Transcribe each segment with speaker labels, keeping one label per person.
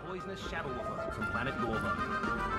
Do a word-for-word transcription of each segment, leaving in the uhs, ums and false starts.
Speaker 1: poisonous shadow wolfer from planet Gorba.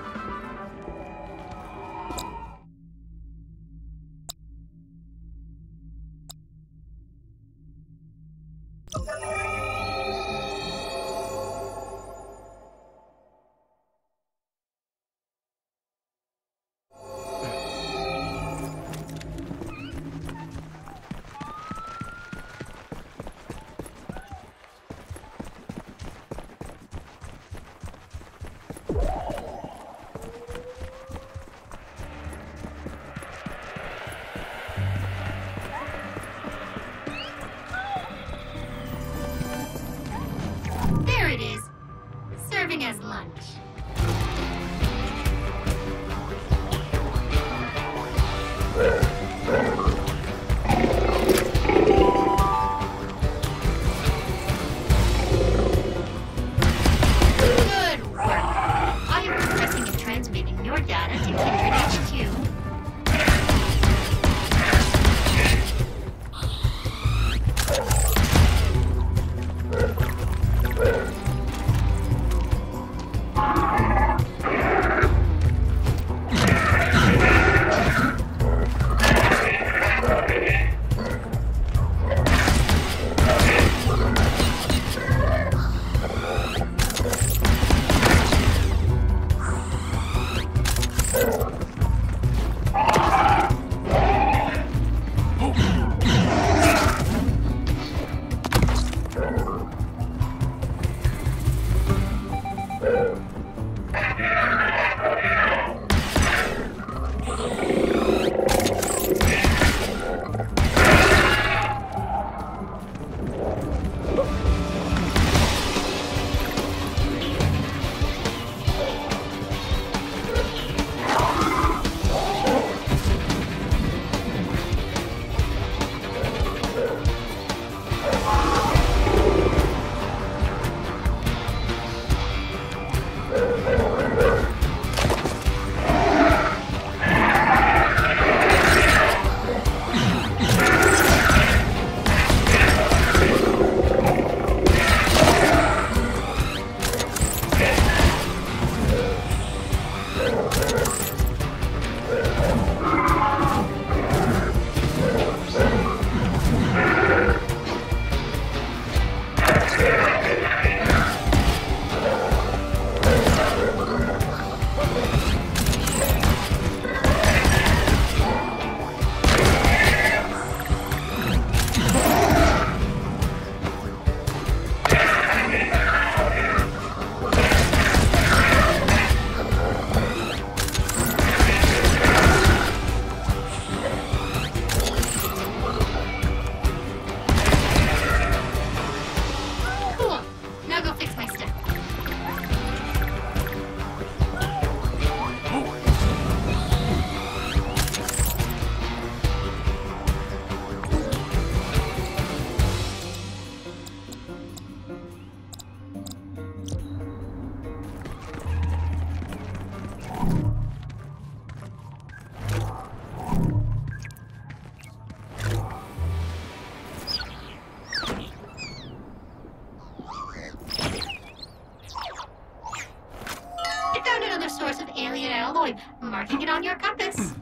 Speaker 2: As lunch. Good work. I am compressing and transmitting your data to Kindred H Q. Source of alien alloy, marking it on your compass.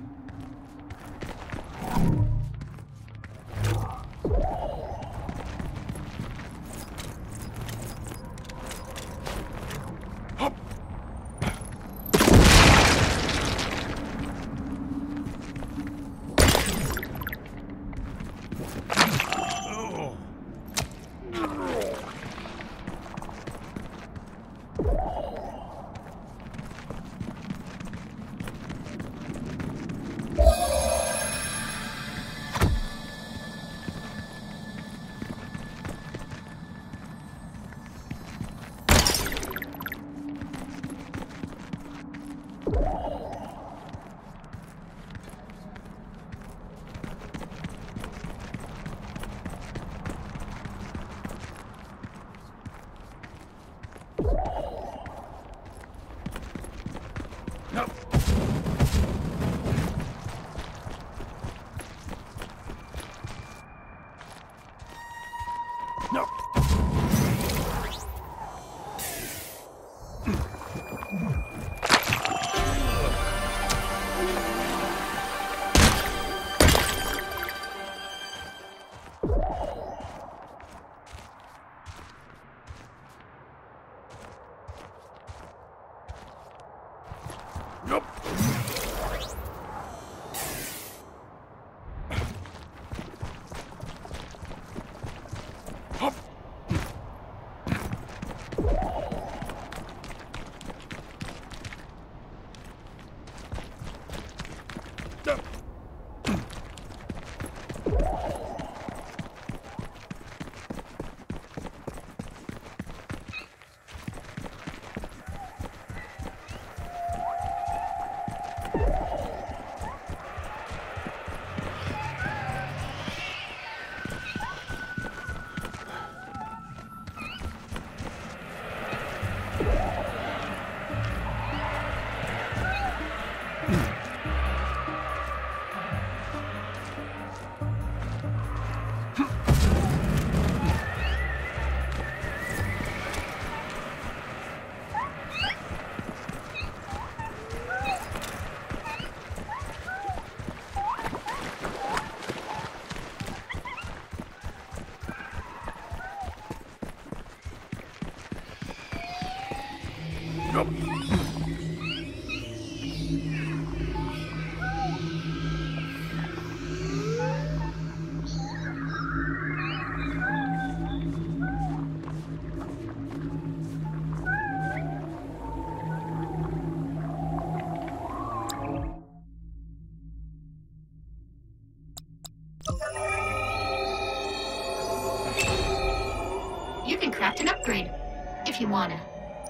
Speaker 2: You can craft an upgrade, if you wanna.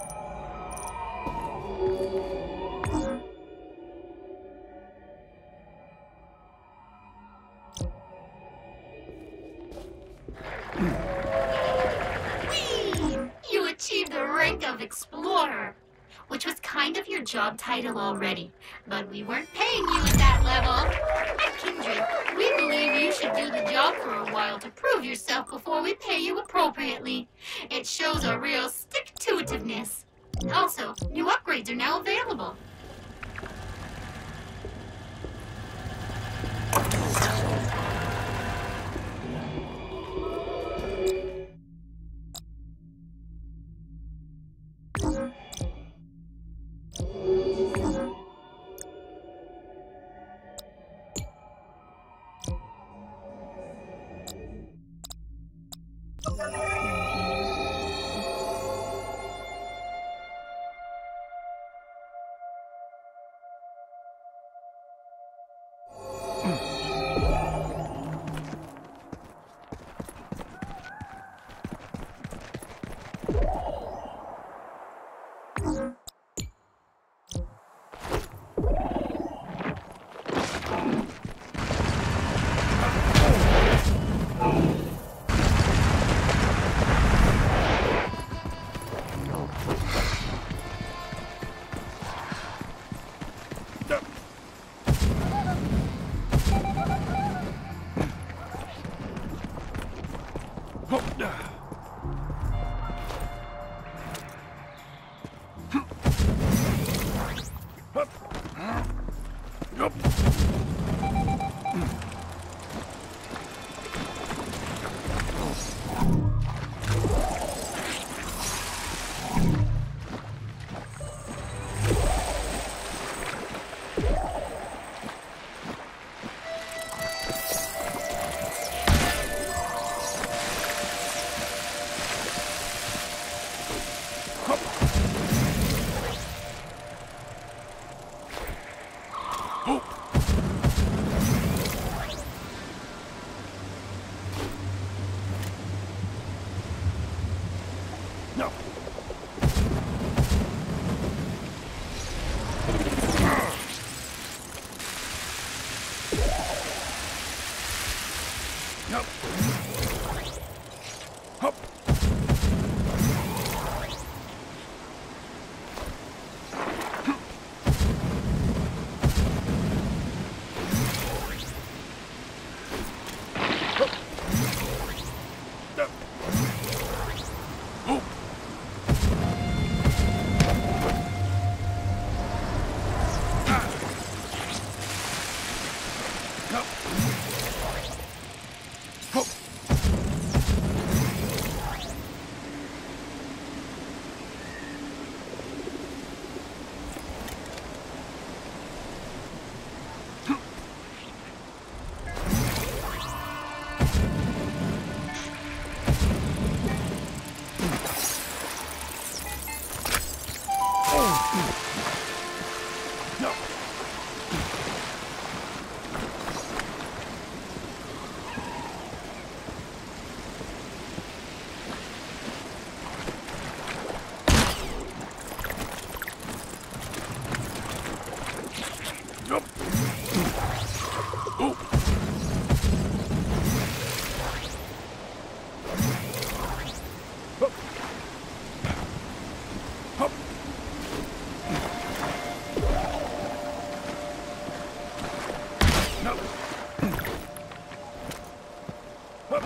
Speaker 2: Whee! You achieved the rank of Explorer, which was kind of your job title already, but we weren't paying you at that level. At Kindred, we believe you should do the job for a while to prove yourself before we pay you appropriately. It shows a real stick-to-itiveness. Also, new upgrades are now available.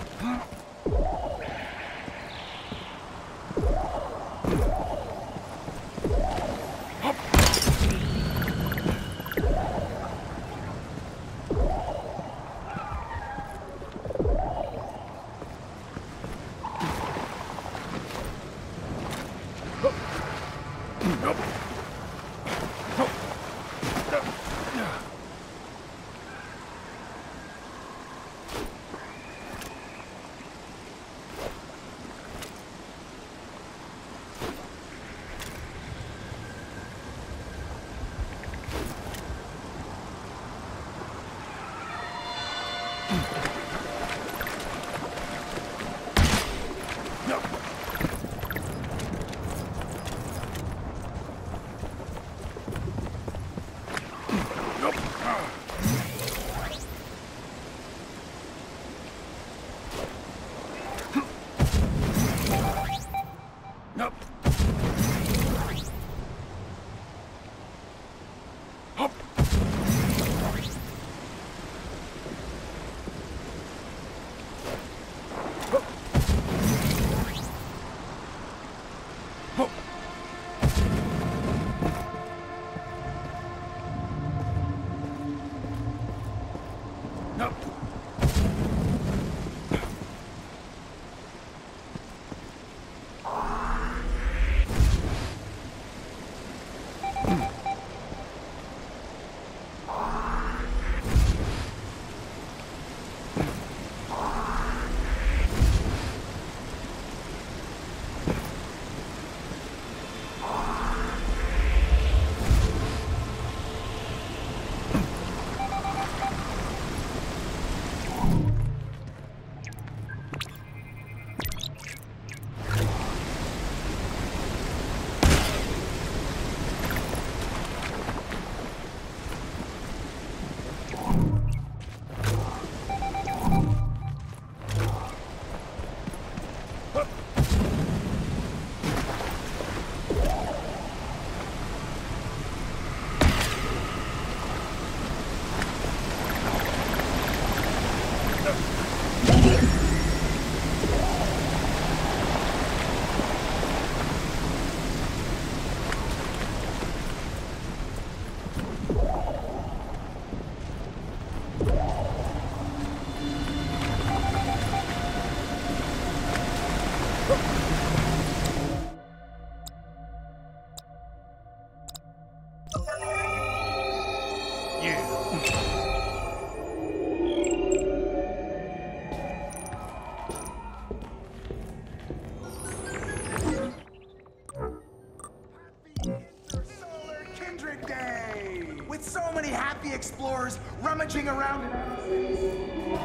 Speaker 3: Explorers rummaging around in outer space.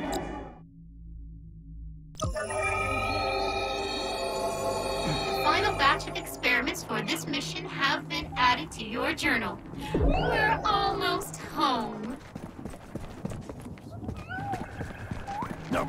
Speaker 2: The final batch of experiments for this mission have been added to your journal. We're almost home.
Speaker 3: No.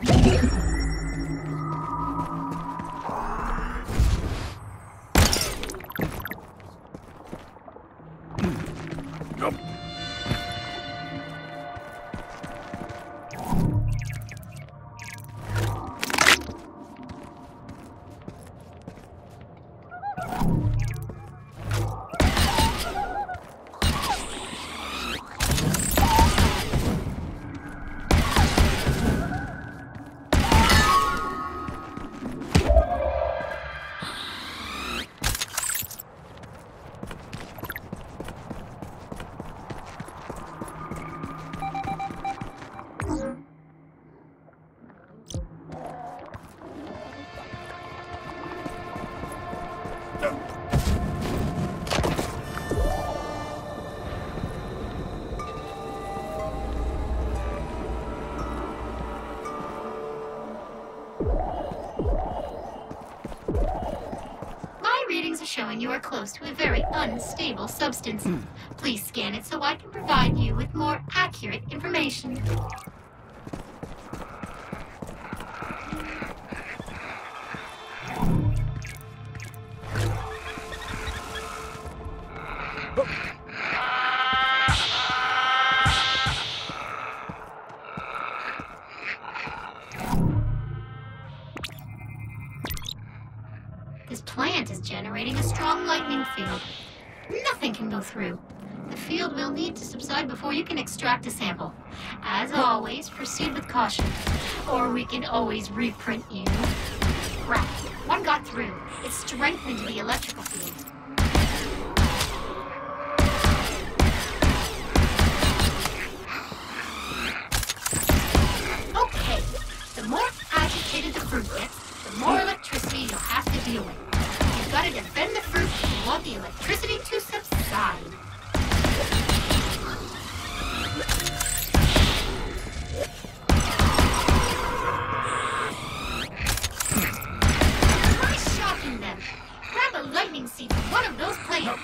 Speaker 2: Showing you are close to a very unstable substance. Please scan it so I can provide you with more accurate information. This plant is generating a strong lightning field. Nothing can go through. The field will need to subside before you can extract a sample. As always, proceed with caution, or we can always reprint you. Crap, one got through. It strengthened the electrical field. Okay, the more agitated the fruit gets, the more electricity you'll have to deal with. You've got to defend the fruit if you want the electricity to subside. Try shocking them. Grab a lightning seed from one of those plants.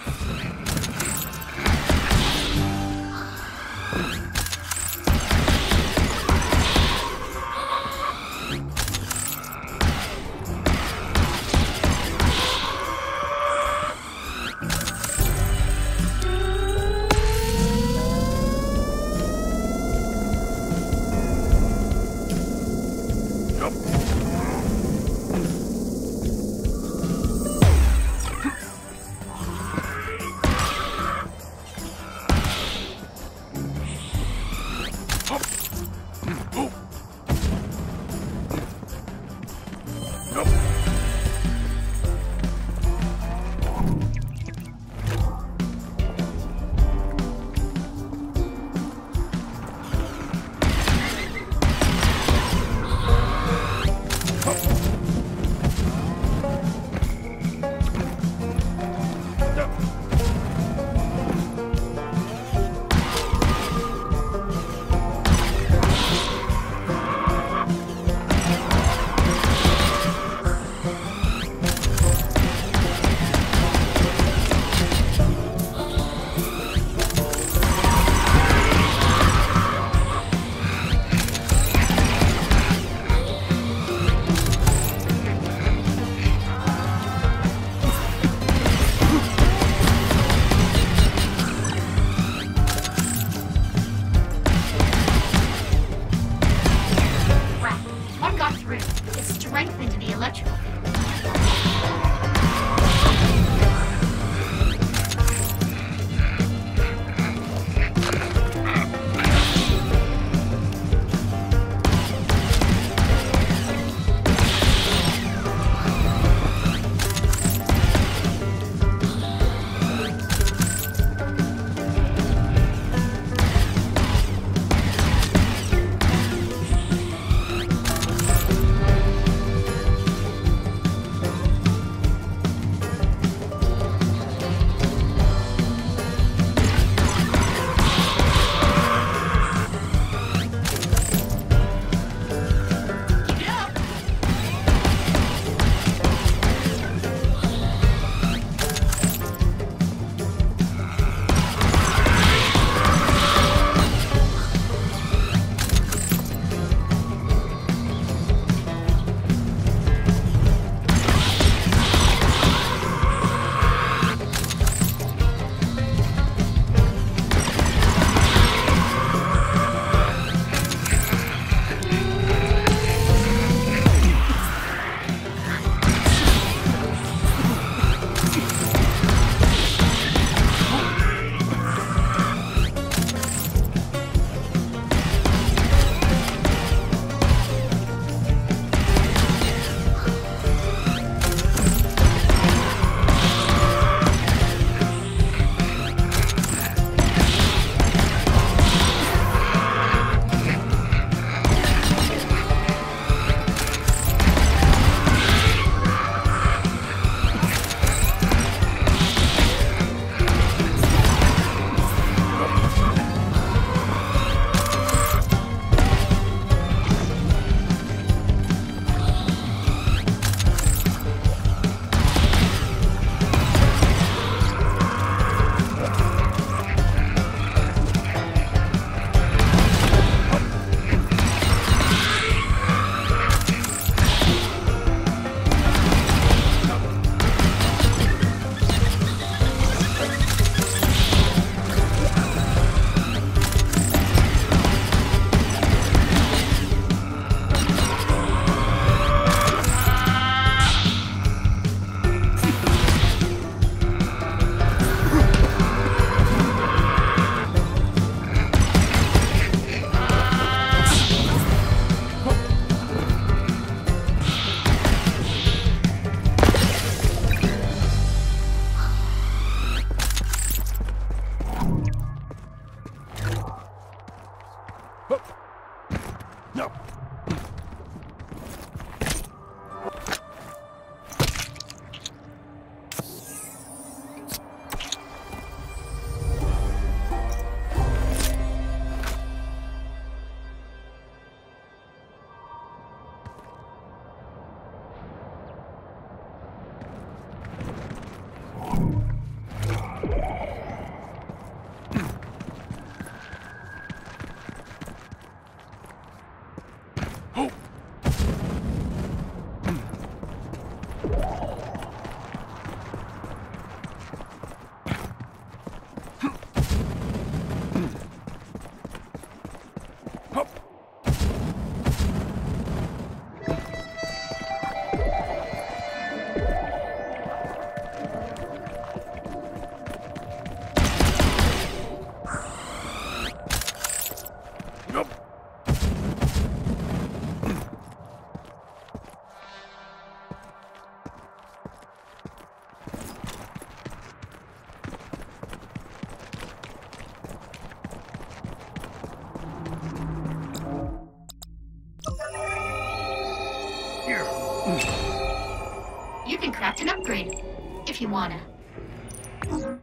Speaker 2: You can craft an upgrade, if you wanna.
Speaker 4: Remember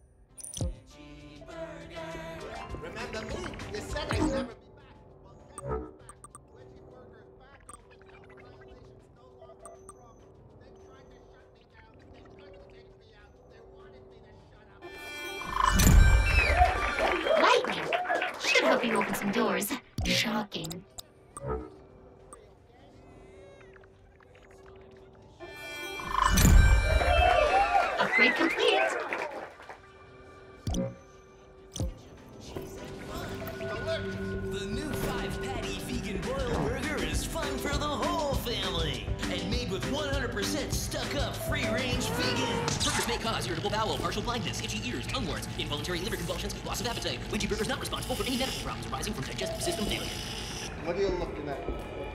Speaker 4: me? You said I'd never be back. Well, never be back. Veggie Burger's back open. Health violations no longer a problem. They tried to shut me down. They tried to take me out. They wanted me to shut up.
Speaker 2: Lightning! Should help you open some doors. Shocking. Upgrade complete.
Speaker 5: The new five-patty vegan boiled burger is fun for the whole family. And made with one hundred percent stuck-up, free-range vegan.
Speaker 6: Burgers may cause irritable bowel, partial blindness, itchy ears, tongue warts, involuntary liver convulsions, loss of appetite. Ouija Burger is not responsible for any medical problems arising from digestive system failure.
Speaker 4: What are you looking at?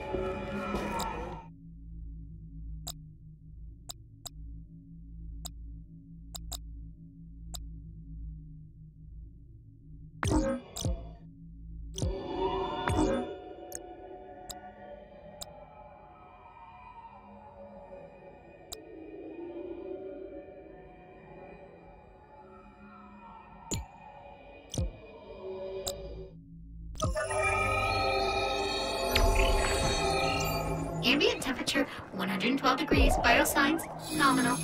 Speaker 2: Ambient temperature one hundred twelve degrees. Biosigns nominal.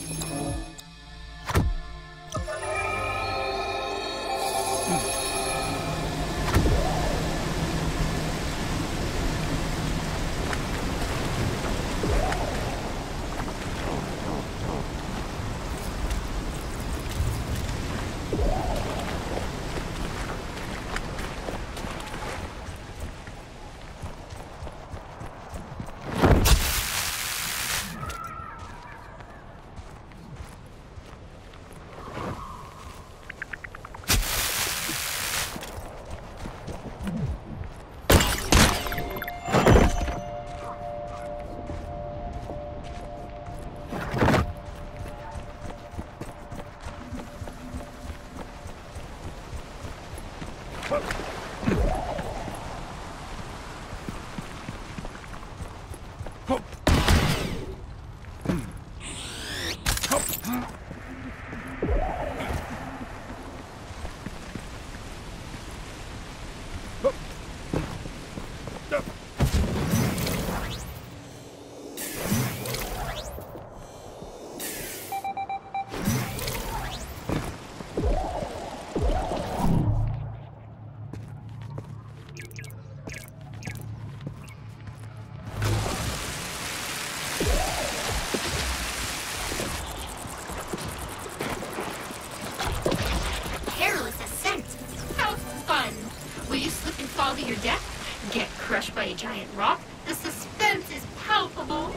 Speaker 2: Fall to your death? Get crushed by a giant rock? The suspense is palpable.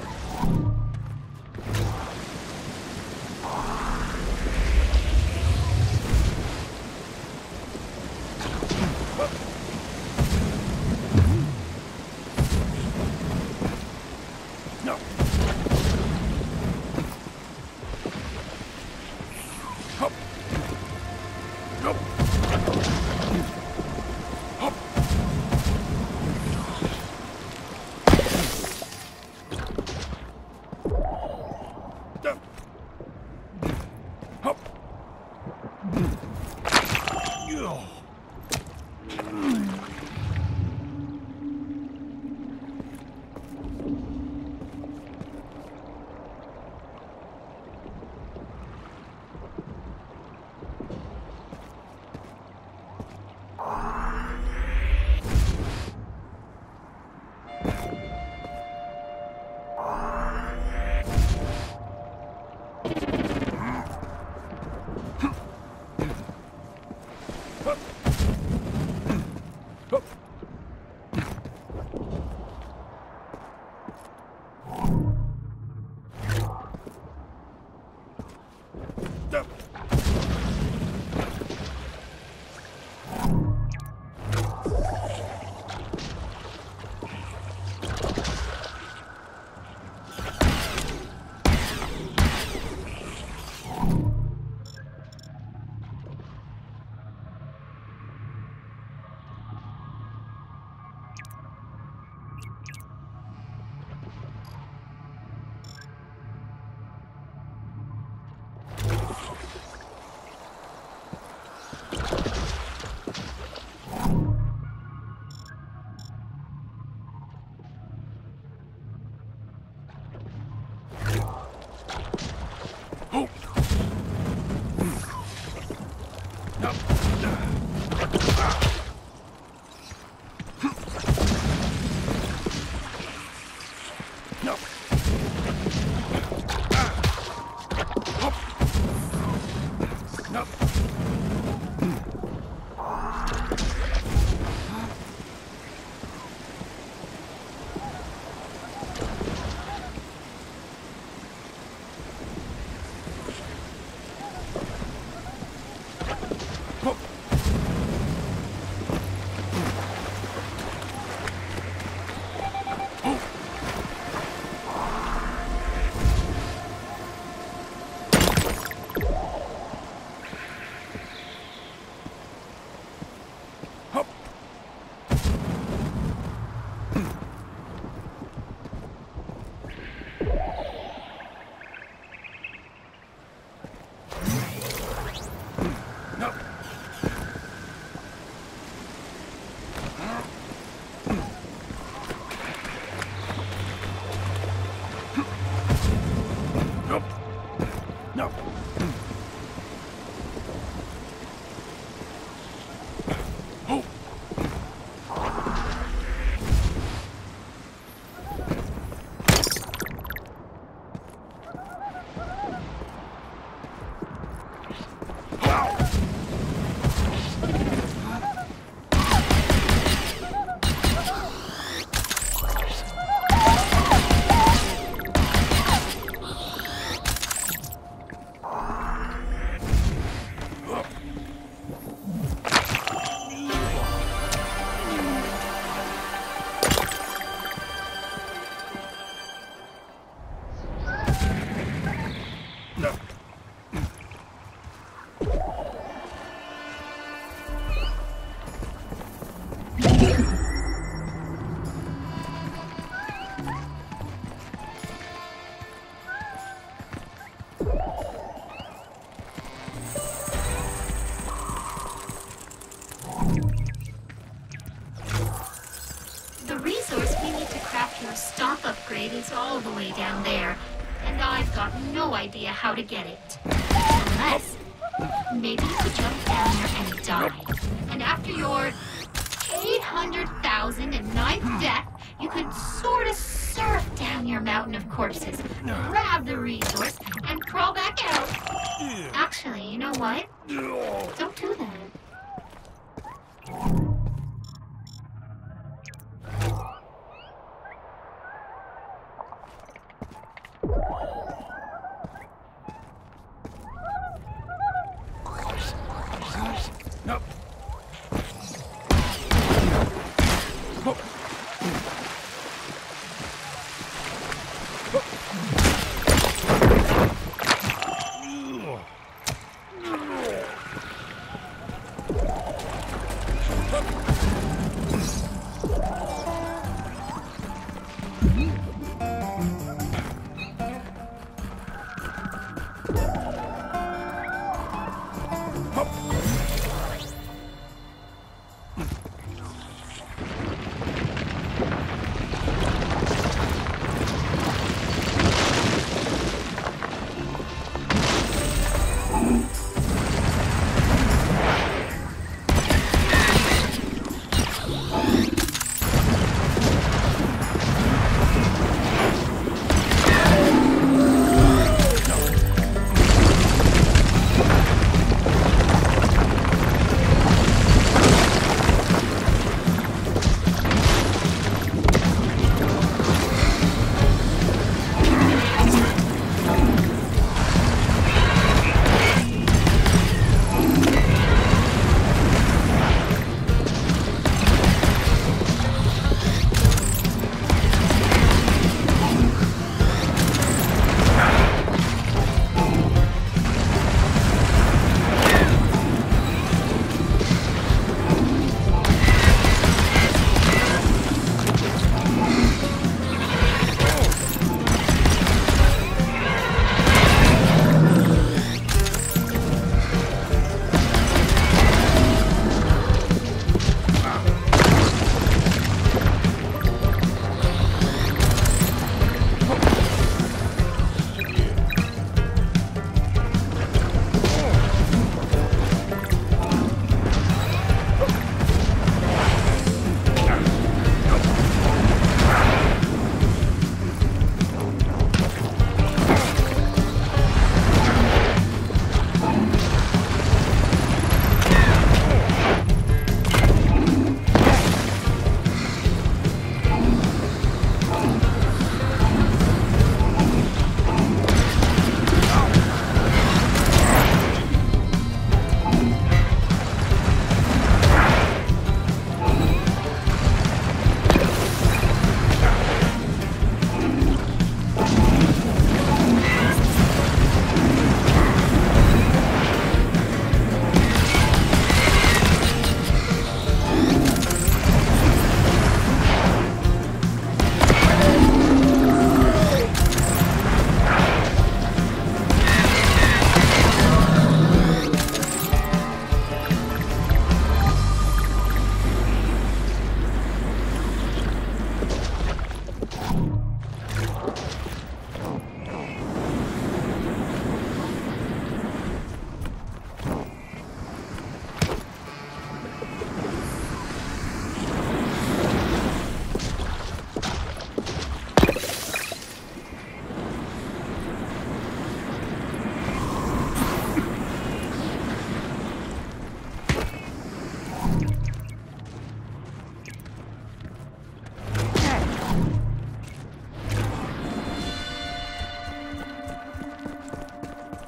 Speaker 2: It's all the way down there, and I've got no idea how to get it. Unless, maybe you could jump down there and die. And after your eight hundred thousand ninth death, you could sort of surf down your mountain of corpses, grab the resource, and crawl back out. Actually, you know what? Don't do that.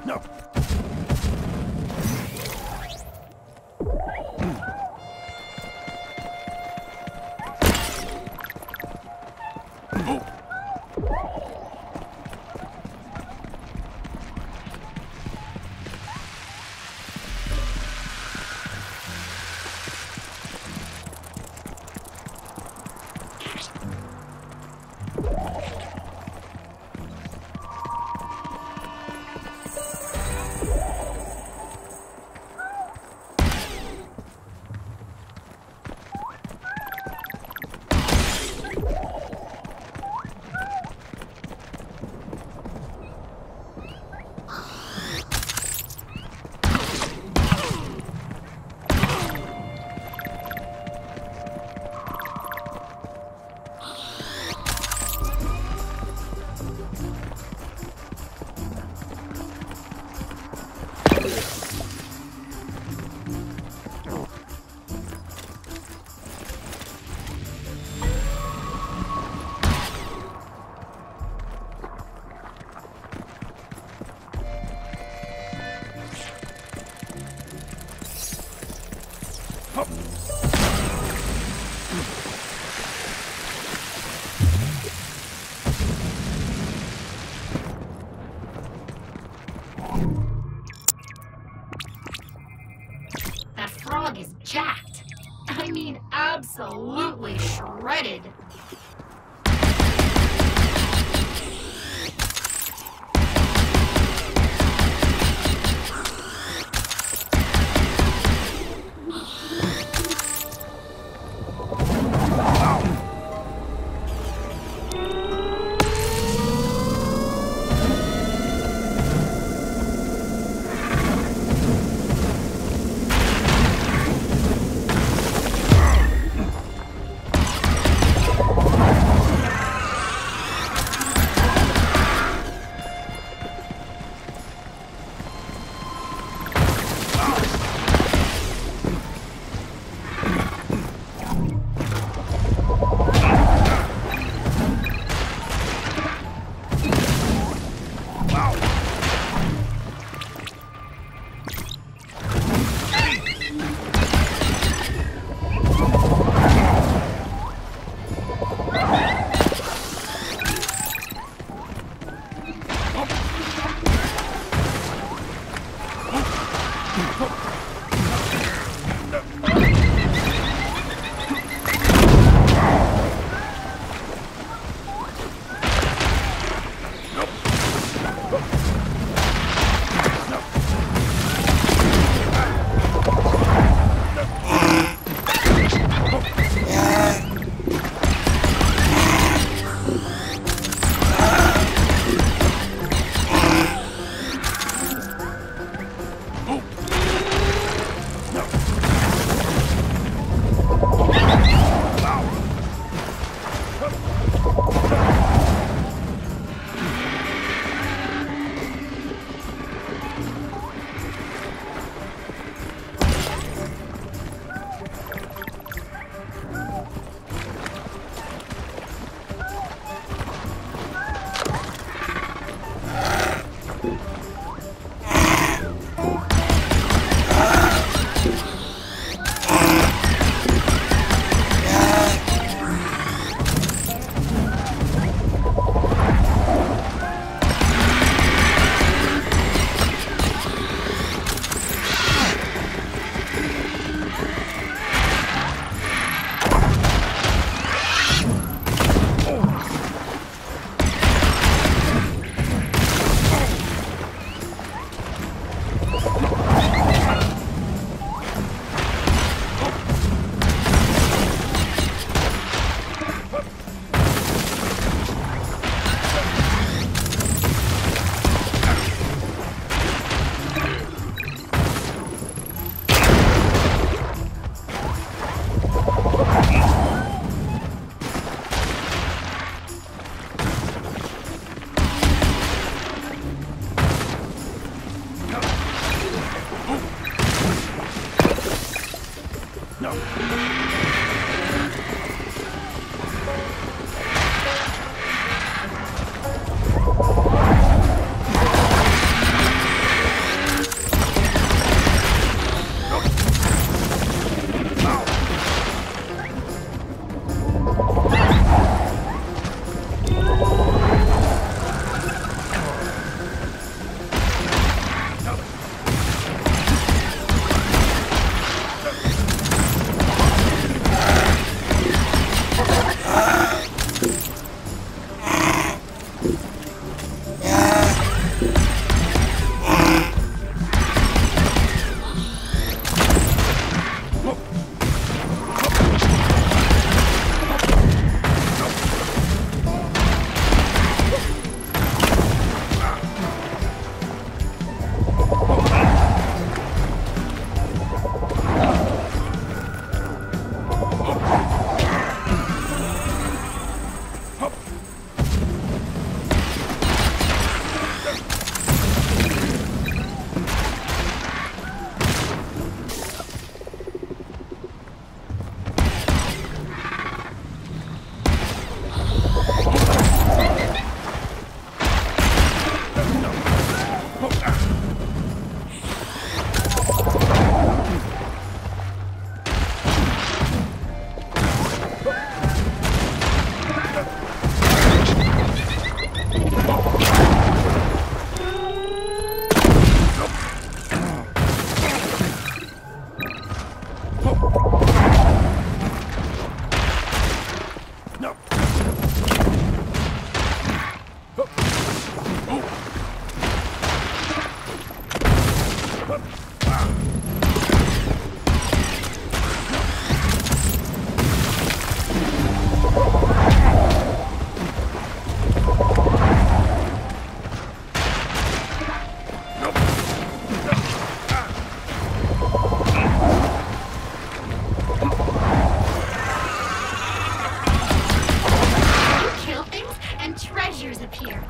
Speaker 2: That frog is jacked. I mean, absolutely shredded.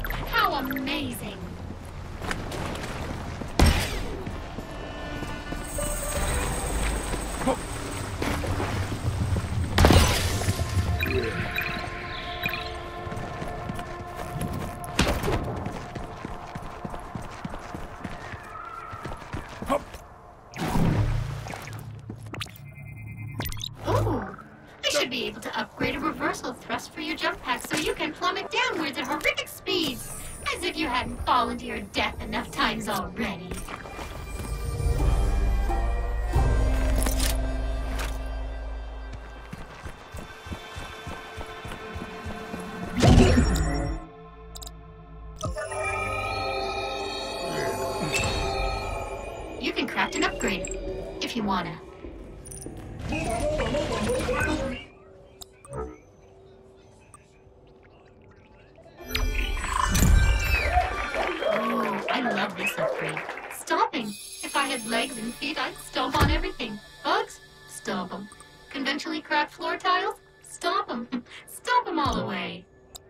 Speaker 2: How amazing! Ooh, I should be able to upgrade a reversal thrust for your jump pack so you can plummet downwards at horrific speeds. As if you hadn't fallen to your death enough times already. You can craft an upgrade, if you wanna. Oh, I love this upgrade. Stomping. If I had legs and feet, I'd stomp on everything. Bugs? Stomp them. Conventionally cracked floor tiles? Stomp them. Stomp them all away.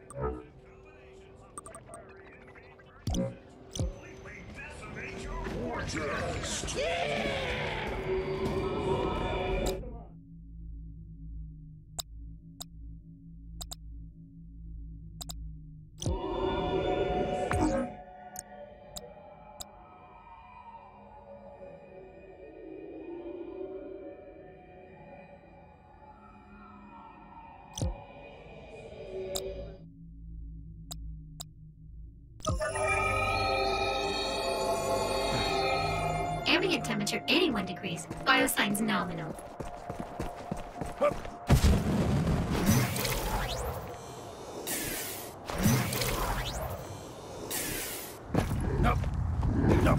Speaker 2: Ambient temperature eighty-one degrees. Biosigns nominal.
Speaker 1: No. No.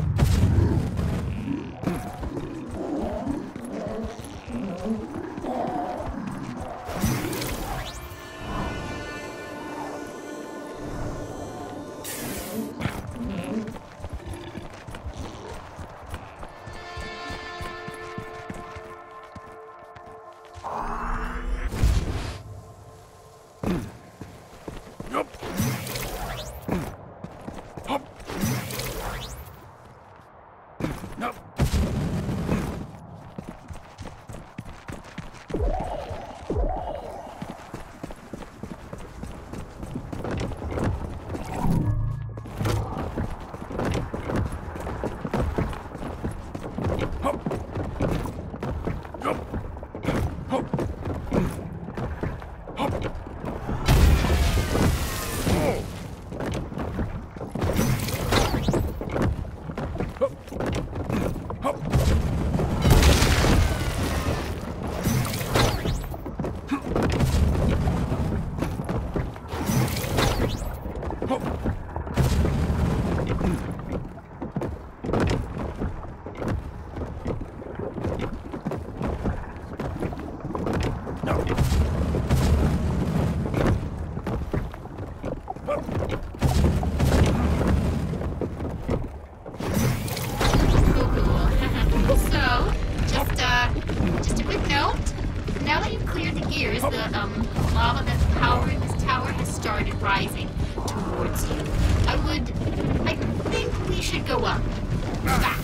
Speaker 2: So, just uh, just a quick note. Now that you've cleared the gears, the um lava that's powering this tower has started rising towards you. I would, I think we should go up fast.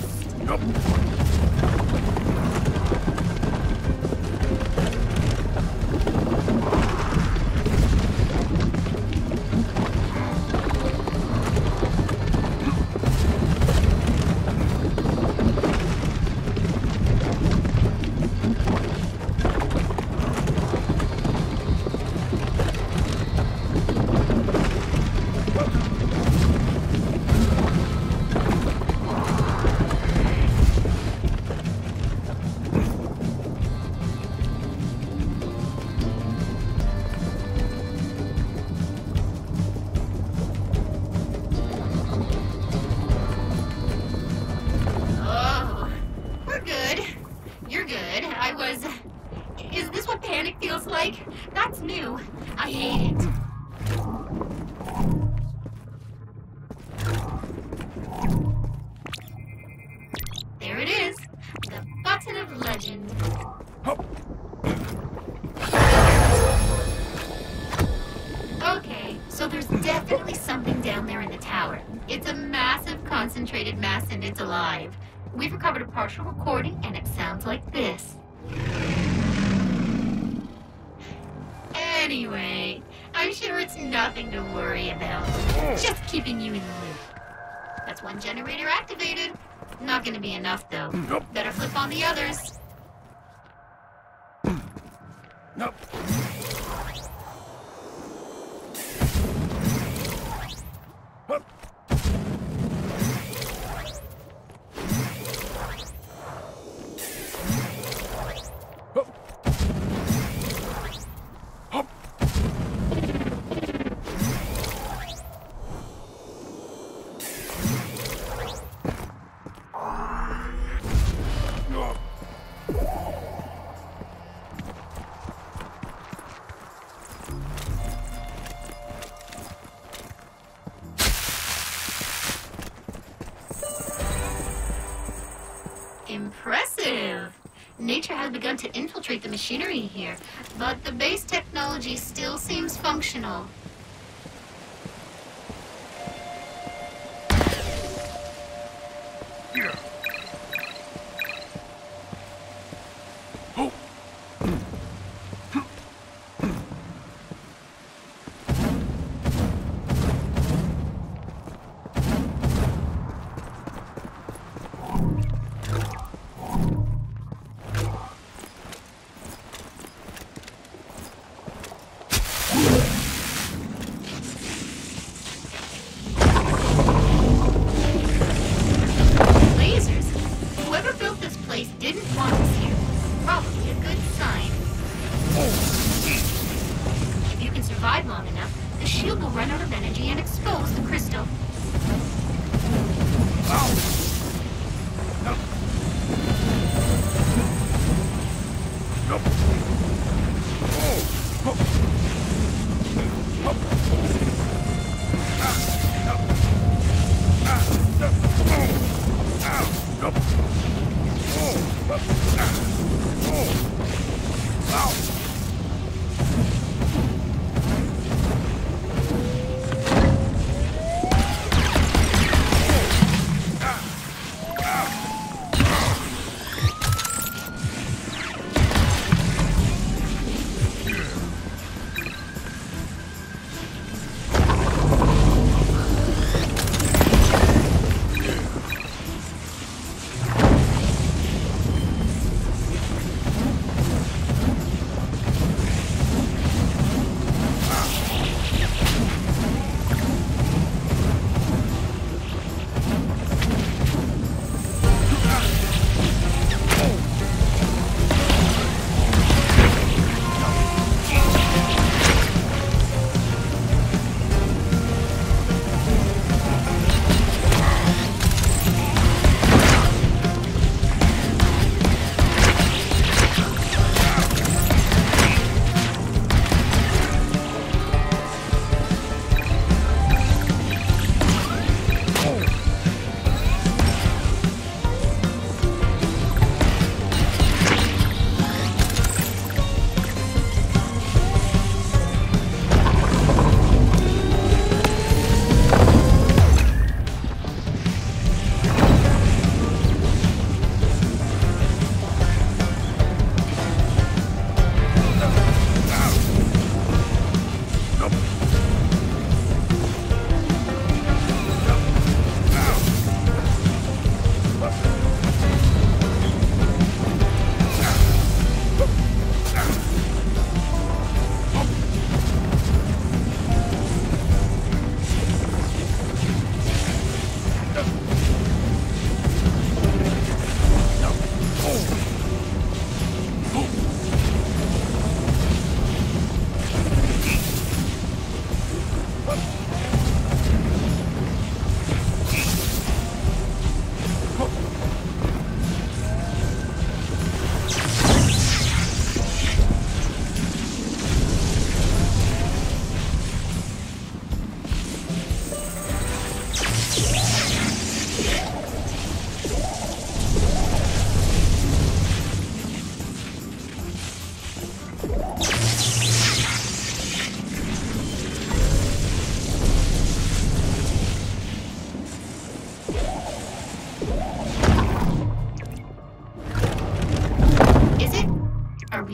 Speaker 2: the tower. It's a massive concentrated mass and it's alive. We've recovered a partial recording and it sounds like this. Anyway, I'm sure it's nothing to worry about. Just keeping you in the loop. That's one generator activated. Not gonna be enough though.
Speaker 1: Nope.
Speaker 2: Better flip on the others.
Speaker 1: Nope. Hup. Hup. Hup. No.
Speaker 2: Impressive! Nature has begun to infiltrate the machinery here, but the base technology still seems functional.
Speaker 1: Yeah. Oh.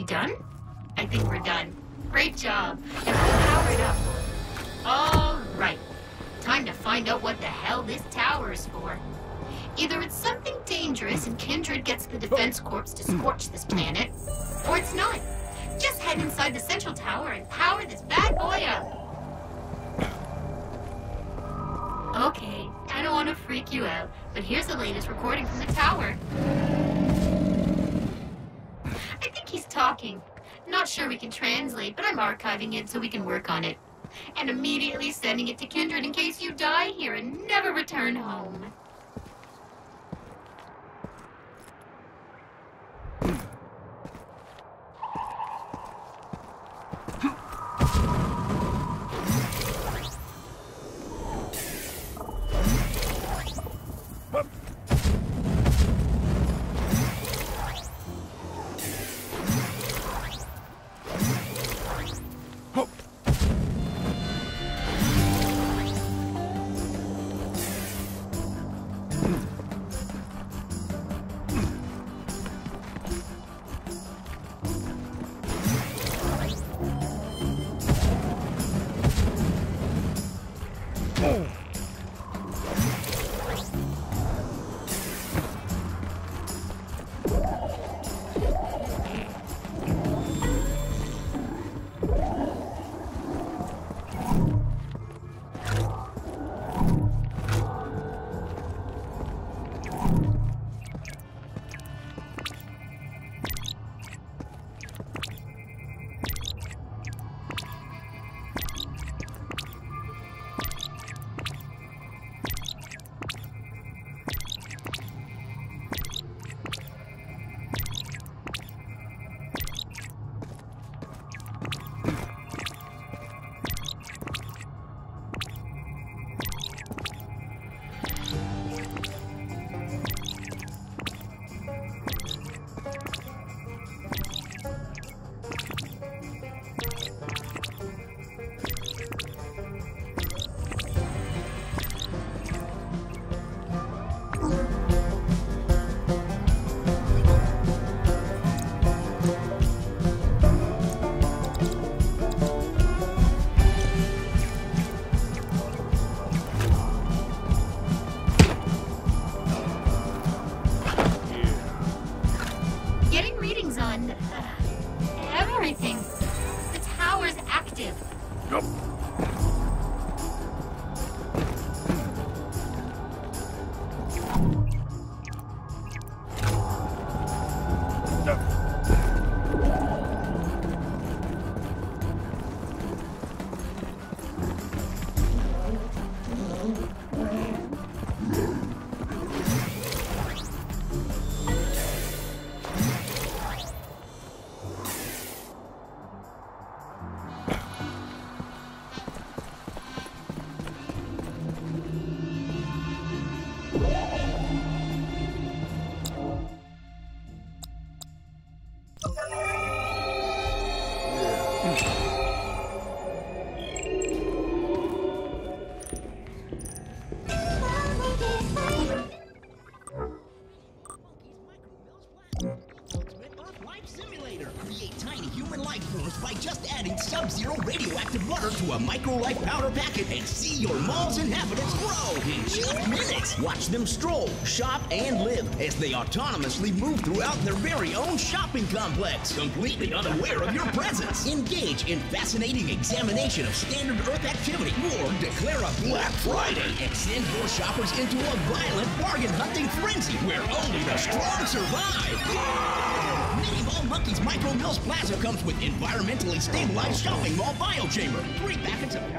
Speaker 2: We done? I think we're done. Great job. And we're powered up. All right. Time to find out what the hell this tower is for. Either it's something dangerous and Kindred gets the Defense Corps to scorch this planet, or it's not. Just head inside the central tower and power this bad boy up. Okay, I don't want to freak you out, but here's the latest recording from the tower. I think he's talking. Not sure we can translate, but I'm archiving it so we can work on it. And immediately sending it to Kindred in case you die here and never return home.
Speaker 5: To a micro-life powder packet and see your mall's inhabitants grow in just minutes. Watch them stroll, shop, and live as they autonomously move throughout their very own shopping complex, completely unaware of your presence. Engage in fascinating examination of standard Earth activity, or declare a Black Friday and send your shoppers into a violent bargain-hunting frenzy where only the strong survive. Mini Mall Monkeys Micro Mills Plaza comes with environmentally stabilized shopping mall biochamber. Three packets of...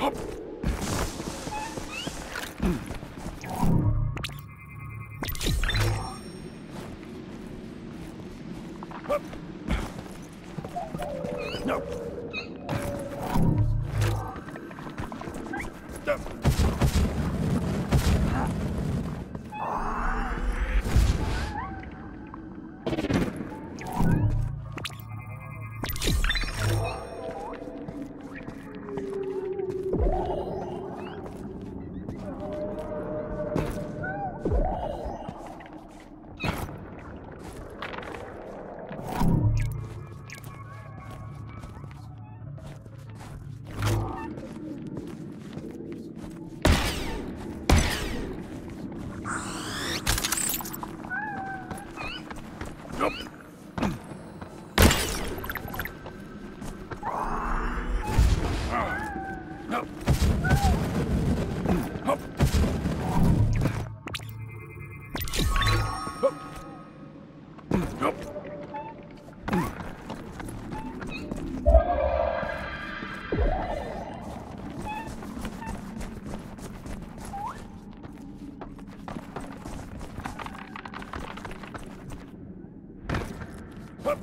Speaker 1: Hop. Hop. No. No. Nope. Nope. Hop. Hop. Nope. Hop.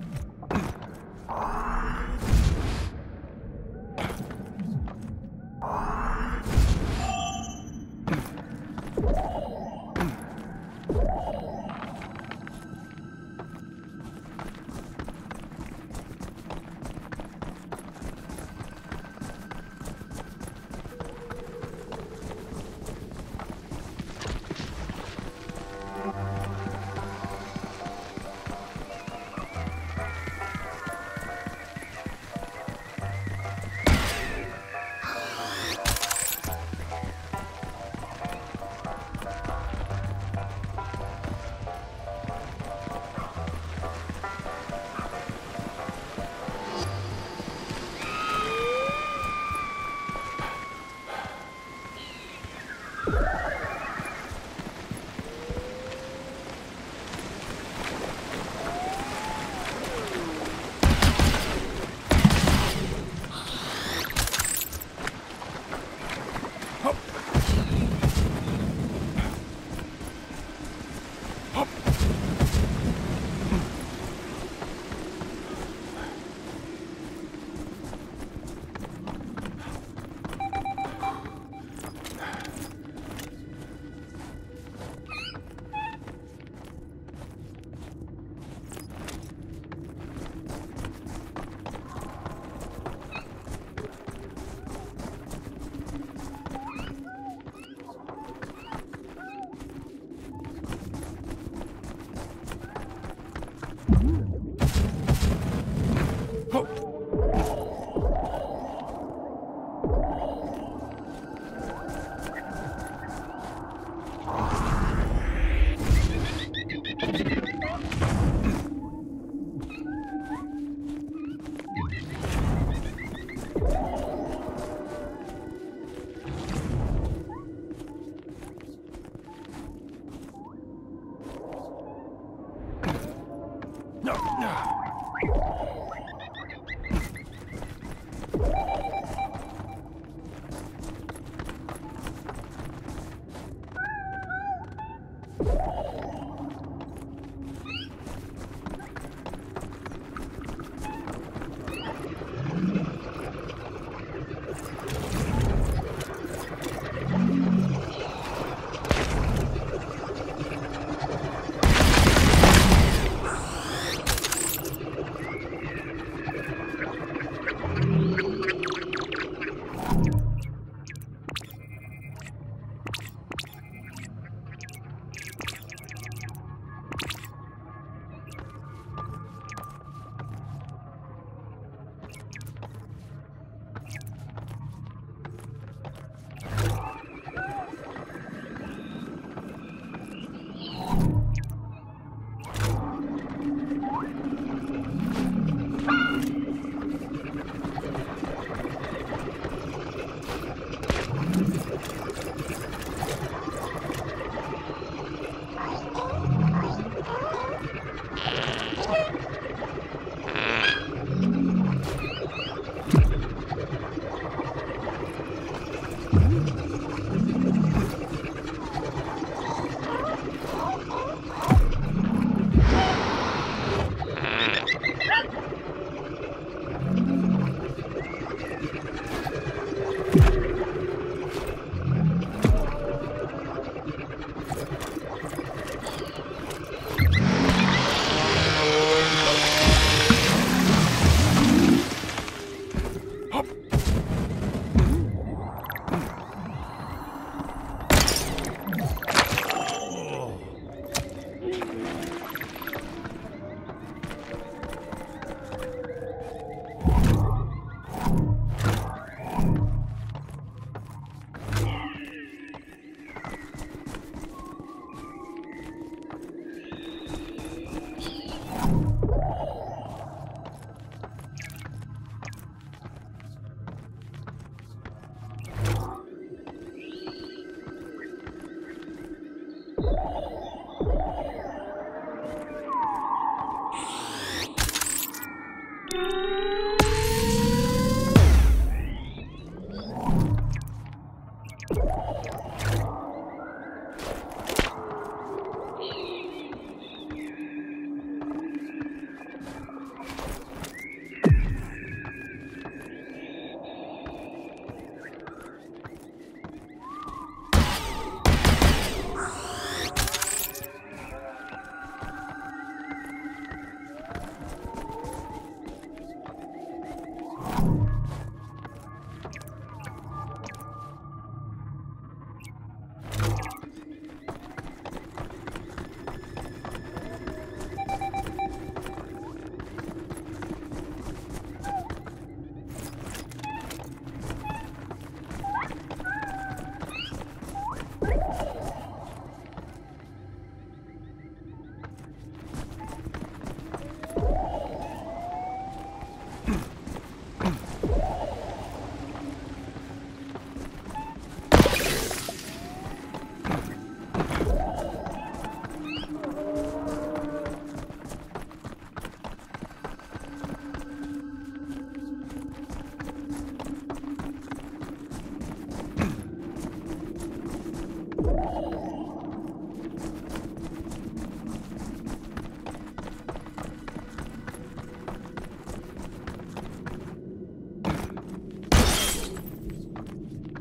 Speaker 1: No, no.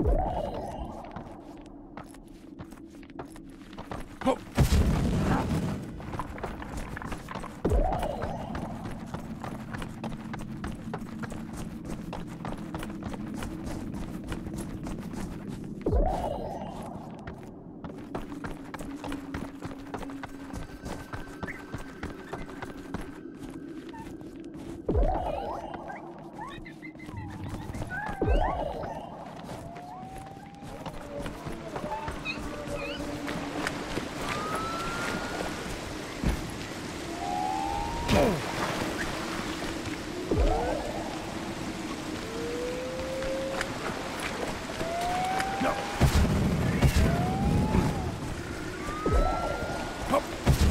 Speaker 1: Hup. No. Hup.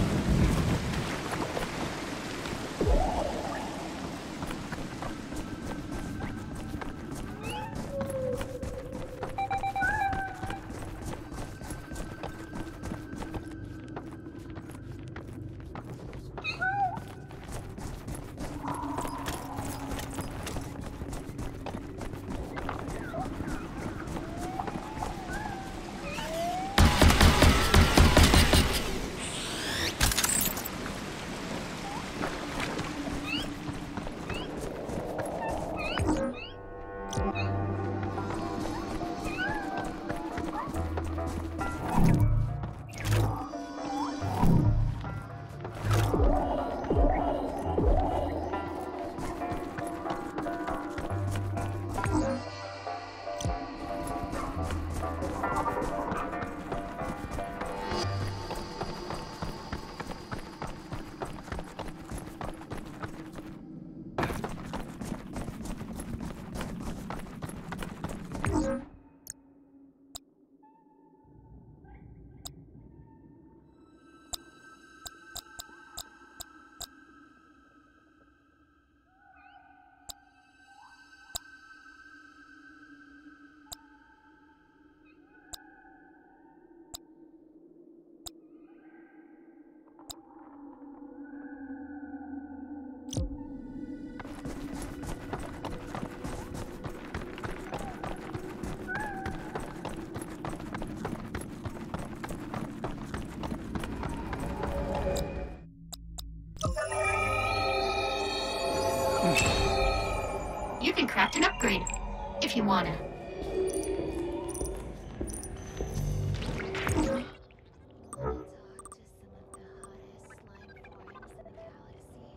Speaker 2: You can craft an upgrade, if you wanna.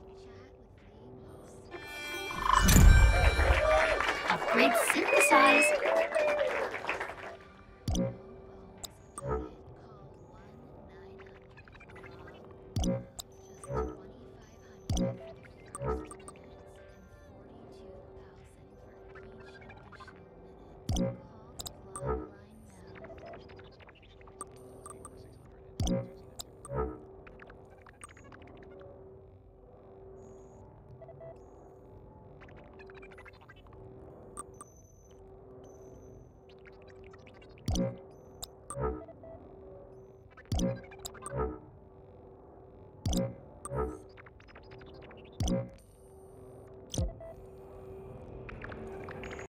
Speaker 2: Upgrade synthesize.